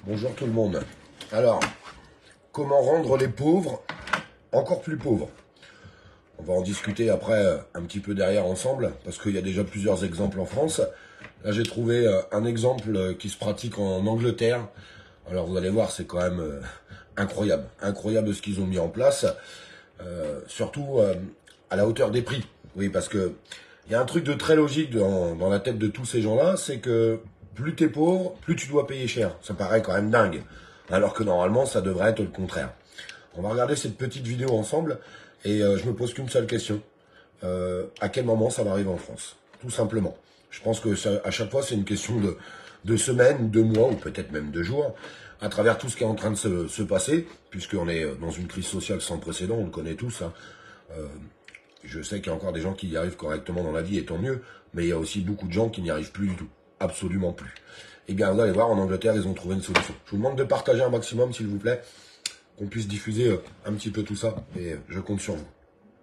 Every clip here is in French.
Bonjour tout le monde. Alors, comment rendre les pauvres encore plus pauvres? On va en discuter après un petit peu derrière ensemble, parce qu'il y a déjà plusieurs exemples en France. Là, j'ai trouvé un exemple qui se pratique en Angleterre. Alors, vous allez voir, c'est quand même incroyable. Incroyable ce qu'ils ont mis en place, surtout à la hauteur des prix. Oui, parce que il y a un truc de très logique dans la tête de tous ces gens-là, c'est que plus t'es pauvre, plus tu dois payer cher. Ça paraît quand même dingue. Alors que normalement, ça devrait être le contraire. On va regarder cette petite vidéo ensemble et je me pose qu'une seule question. À quel moment ça va arriver en France? Tout simplement. Je pense que à chaque fois, c'est une question de semaines, de mois ou peut-être même de jours, à travers tout ce qui est en train de se passer, puisqu'on est dans une crise sociale sans précédent, on le connaît tous. Hein. Je sais qu'il y a encore des gens qui y arrivent correctement dans la vie, et tant mieux, mais il y a aussi beaucoup de gens qui n'y arrivent plus du tout. Absolument plus. Eh bien, vous allez voir, en Angleterre, ils ont trouvé une solution. Je vous demande de partager un maximum, s'il vous plaît, qu'on puisse diffuser un petit peu tout ça, et je compte sur vous.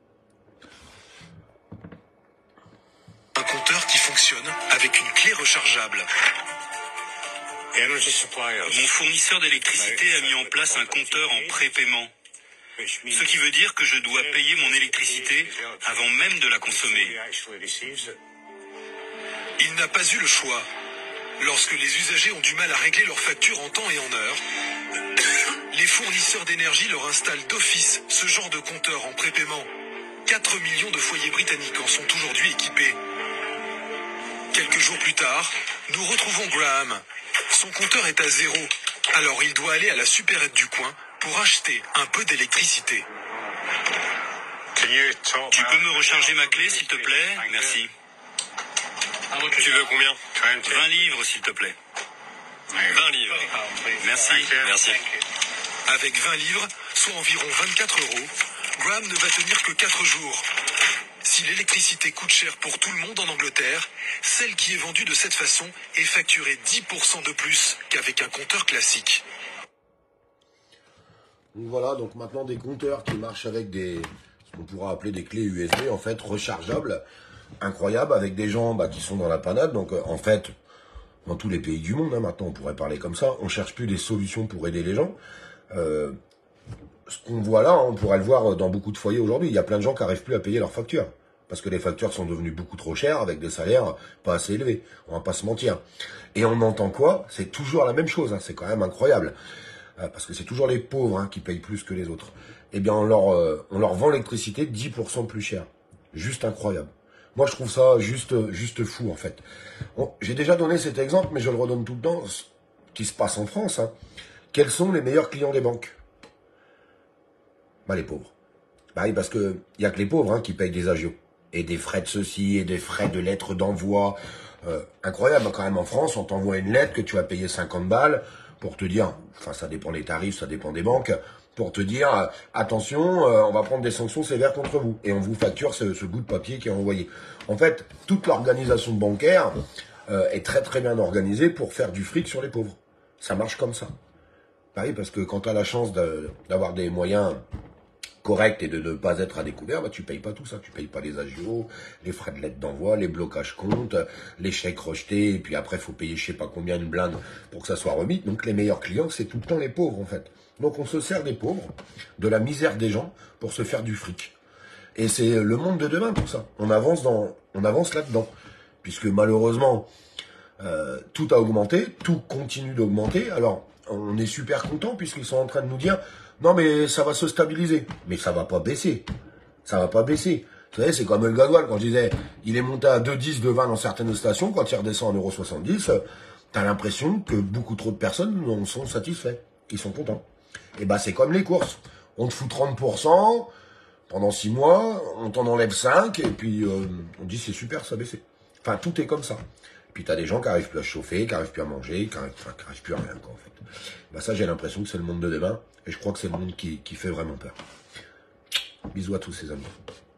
Un compteur qui fonctionne avec une clé rechargeable. Mon fournisseur d'électricité a mis en place un compteur en prépaiement. Ce qui veut dire que je dois payer mon électricité avant même de la consommer. Il n'a pas eu le choix. Lorsque les usagers ont du mal à régler leurs factures en temps et en heure, les fournisseurs d'énergie leur installent d'office ce genre de compteur en prépaiement. 4 millions de foyers britanniques en sont aujourd'hui équipés. Quelques jours plus tard, nous retrouvons Graham. Son compteur est à zéro, alors il doit aller à la supérette du coin pour acheter un peu d'électricité. Tu peux me recharger ma clé, s'il te plaît? Merci. Tu veux combien? 20 livres, s'il te plaît. 20 livres. Merci, merci. Avec 20 livres, soit environ 24 €, Graham ne va tenir que 4 jours. Si l'électricité coûte cher pour tout le monde en Angleterre, celle qui est vendue de cette façon est facturée 10% de plus qu'avec un compteur classique. Donc voilà, donc maintenant des compteurs qui marchent avec ce qu'on pourra appeler des clés USB, en fait, rechargeables, incroyables, avec des gens qui sont dans la panade. Donc en fait, dans tous les pays du monde, hein, maintenant on pourrait parler comme ça, on cherche plus des solutions pour aider les gens. Ce qu'on voit là, on pourrait le voir dans beaucoup de foyers aujourd'hui. Il y a plein de gens qui n'arrivent plus à payer leurs factures. Parce que les factures sont devenues beaucoup trop chères avec des salaires pas assez élevés. On va pas se mentir. Et on entend quoi? C'est toujours la même chose. Hein. C'est quand même incroyable. Parce que c'est toujours les pauvres qui payent plus que les autres. Eh bien, on leur vend l'électricité 10% plus cher. Juste incroyable. Moi, je trouve ça juste fou, en fait. J'ai déjà donné cet exemple, mais je le redonne tout le temps, ce qui se passe en France. Hein. Quels sont les meilleurs clients des banques? Les pauvres. Oui, parce que il y a que les pauvres qui payent des agios. Et des frais de ceci, et des frais de lettres d'envoi. Incroyable, quand même, en France, on t'envoie une lettre que tu vas payer 50 balles pour te dire, enfin, ça dépend des tarifs, ça dépend des banques, pour te dire, attention, on va prendre des sanctions sévères contre vous. Et on vous facture ce bout de papier qui est envoyé. En fait, toute l'organisation bancaire est très très bien organisée pour faire du fric sur les pauvres. Ça marche comme ça. Oui, parce que quand tu as la chance d'avoir des moyens correct et de ne pas être à découvert, tu payes pas tout ça. Tu payes pas les agios, les frais de lettre d'envoi, les blocages comptes, les chèques rejetés, et puis après, il faut payer je sais pas combien une blinde pour que ça soit remis. Donc, les meilleurs clients, c'est tout le temps les pauvres, en fait. Donc, on se sert des pauvres, de la misère des gens, pour se faire du fric. Et c'est le monde de demain, tout ça. On avance là-dedans. Puisque, malheureusement, tout a augmenté, tout continue d'augmenter. Alors, on est super content, puisqu'ils sont en train de nous dire non, mais ça va se stabiliser. Mais ça va pas baisser. Ça va pas baisser. Vous savez, c'est comme le gasoil. Quand je disais, il est monté à 2,10, 2,20 dans certaines stations. Quand il redescend à 1,70 €, t'as l'impression que beaucoup trop de personnes en sont satisfaits. Ils sont contents. Et c'est comme les courses. On te fout 30% pendant 6 mois, on t'en enlève 5, et puis on dit c'est super, ça a baissé. Enfin, tout est comme ça. Puis t'as des gens qui n'arrivent plus à se chauffer, qui n'arrivent plus à manger, qui n'arrivent plus à rien, quoi, en fait. Ça, j'ai l'impression que c'est le monde de demain, et je crois que c'est le monde qui fait vraiment peur. Bisous à tous, ces amis.